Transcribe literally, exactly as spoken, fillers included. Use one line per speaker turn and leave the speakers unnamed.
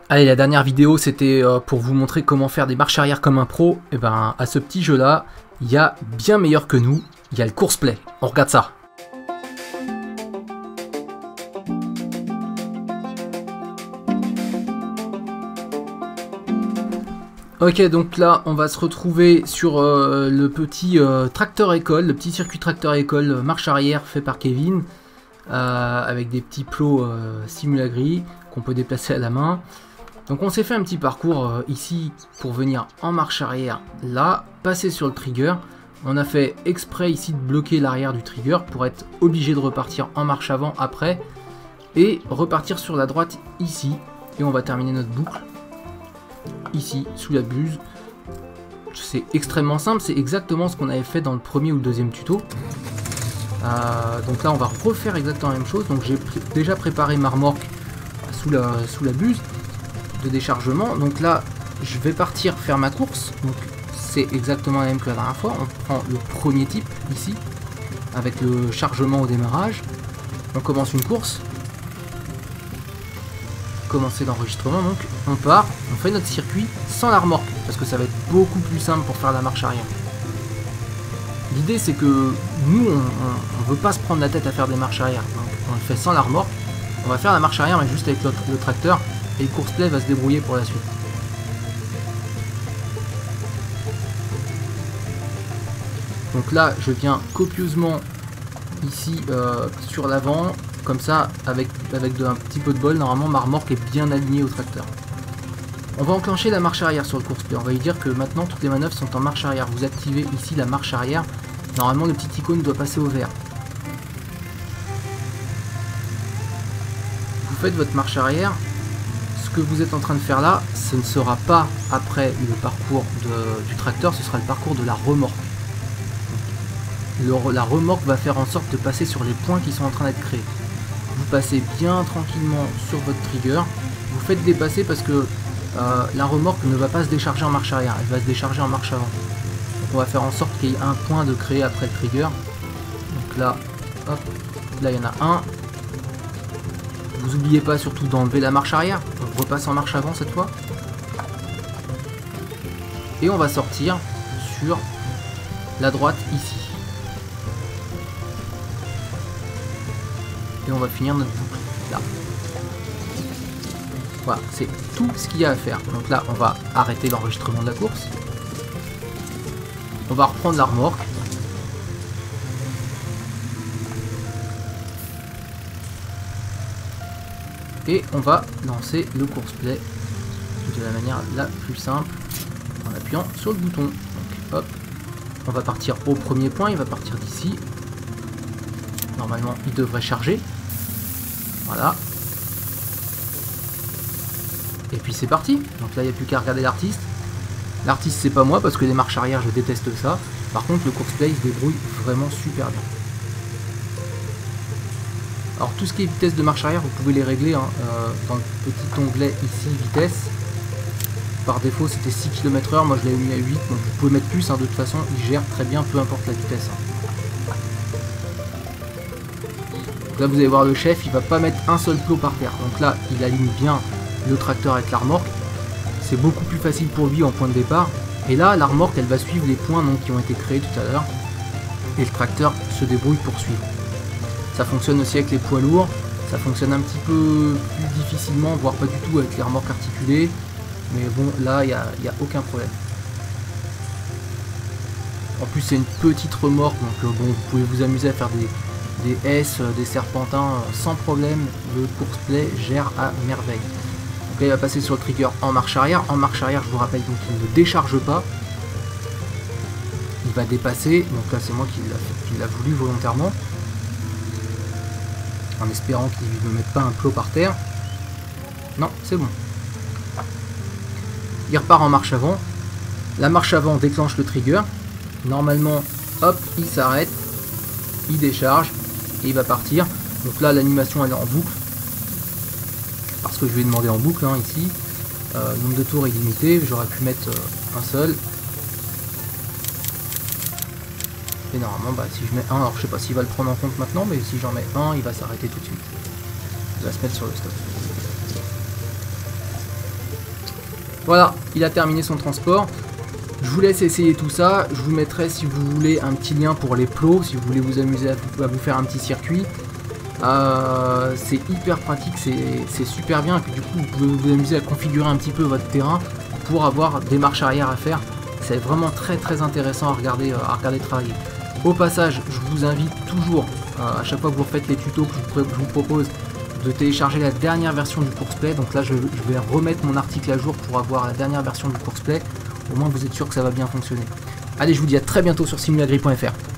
Allez, la dernière vidéo, c'était euh, pour vous montrer comment faire des marches arrière comme un pro. Et ben, à ce petit jeu-là, il y a bien meilleur que nous. Il y a le course-play. On regarde ça. Ok, donc là, on va se retrouver sur euh, le petit euh, tracteur école, le petit circuit tracteur école euh, marche arrière fait par Kevin, euh, avec des petits plots euh, simulagri qu'on peut déplacer à la main. Donc on s'est fait un petit parcours euh, ici pour venir en marche arrière, là, passer sur le trigger. On a fait exprès ici de bloquer l'arrière du trigger pour être obligé de repartir en marche avant après et repartir sur la droite ici. Et on va terminer notre boucle ici sous la buse. C'est extrêmement simple, c'est exactement ce qu'on avait fait dans le premier ou le deuxième tuto. Euh, donc là on va refaire exactement la même chose. Donc j'ai pr déjà préparé ma remorque sous la, sous la buse de déchargement. Donc là je vais partir faire ma course. Donc c'est exactement la même que la dernière fois. On prend le premier type ici avec le chargement au démarrage. On commence une course. Commencer l'enregistrement, donc on part, on fait notre circuit sans la remorque parce que ça va être beaucoup plus simple pour faire la marche arrière. L'idée c'est que nous on, on, on veut pas se prendre la tête à faire des marches arrière, donc on le fait sans la remorque. On va faire la marche arrière mais juste avec le, le tracteur et le course-play va se débrouiller pour la suite. Donc là je viens copieusement ici euh, sur l'avant. Comme ça, avec, avec de, un petit peu de bol, normalement ma remorque est bien alignée au tracteur. On va enclencher la marche arrière sur le course-play. On va lui dire que maintenant toutes les manœuvres sont en marche arrière. Vous activez ici la marche arrière. Normalement le petit icône doit passer au vert. Vous faites votre marche arrière. Ce que vous êtes en train de faire là, ce ne sera pas après le parcours de, du tracteur, ce sera le parcours de la remorque. Le, la remorque va faire en sorte de passer sur les points qui sont en train d'être créés. Vous passez bien tranquillement sur votre trigger, vous faites dépasser parce que euh, la remorque ne va pas se décharger en marche arrière, elle va se décharger en marche avant. Donc on va faire en sorte qu'il y ait un point de créé après le trigger. Donc là, hop, là il y en a un. Vous n'oubliez pas surtout d'enlever la marche arrière, on repasse en marche avant cette fois. Et on va sortir sur la droite ici. Et on va finir notre boucle là. Voilà, c'est tout ce qu'il y a à faire. Donc là, on va arrêter l'enregistrement de la course. On va reprendre la remorque. Et on va lancer le course-play de la manière la plus simple en appuyant sur le bouton. Donc hop, on va partir au premier point, il va partir d'ici. Normalement, il devrait charger. Voilà. Et puis c'est parti. Donc là, il n'y a plus qu'à regarder l'artiste. L'artiste, c'est pas moi parce que les marches arrière, je déteste ça. Par contre, le course-play se débrouille vraiment super bien. Alors, tout ce qui est vitesse de marche arrière, vous pouvez les régler hein, euh, dans le petit onglet ici, vitesse. Par défaut, c'était six kilomètres heure. Moi, je l'ai mis à huit. Donc, vous pouvez mettre plus. Hein, de toute façon, il gère très bien, peu importe la vitesse. Hein. Là vous allez voir le chef, il va pas mettre un seul plot par terre. Donc là il aligne bien le tracteur avec la remorque. C'est beaucoup plus facile pour lui en point de départ. Et là la remorque elle va suivre les points donc, qui ont été créés tout à l'heure. Et le tracteur se débrouille pour suivre. Ça fonctionne aussi avec les poids lourds. Ça fonctionne un petit peu plus difficilement, voire pas du tout avec les remorques articulées. Mais bon là il n'y a, y a aucun problème. En plus c'est une petite remorque donc bon, vous pouvez vous amuser à faire des... des S, des serpentins sans problème, le course-play gère à merveille. Donc là il va passer sur le trigger en marche arrière. En marche arrière, je vous rappelle donc il ne décharge pas. Il va dépasser, donc là c'est moi qui l'a voulu volontairement. En espérant qu'il ne me mette pas un plot par terre. Non, c'est bon. Il repart en marche avant. La marche avant déclenche le trigger. Normalement, hop, il s'arrête. Il décharge. Et il va partir. Donc là l'animation elle est en boucle. Parce que je lui ai demandé en boucle hein, ici. Euh, nombre de tours illimité. J'aurais pu mettre euh, un seul. Et normalement bah, si je mets un, alors je sais pas s'il va le prendre en compte maintenant, mais si j'en mets un, il va s'arrêter tout de suite. Il va se mettre sur le stop. Voilà, il a terminé son transport. Je vous laisse essayer tout ça. Je vous mettrai, si vous voulez, un petit lien pour les plots, si vous voulez vous amuser à, à vous faire un petit circuit. Euh, c'est hyper pratique, c'est super bien. Et puis du coup, vous pouvez vous amuser à configurer un petit peu votre terrain pour avoir des marches arrière à faire. C'est vraiment très très intéressant à regarder, à regarder travailler. Au passage, je vous invite toujours, euh, à chaque fois que vous refaites les tutos que je, que je vous propose, de télécharger la dernière version du courseplay. Donc là, je, je vais remettre mon article à jour pour avoir la dernière version du courseplay. Au moins, vous êtes sûr que ça va bien fonctionner. Allez, je vous dis à très bientôt sur simulagri point F R.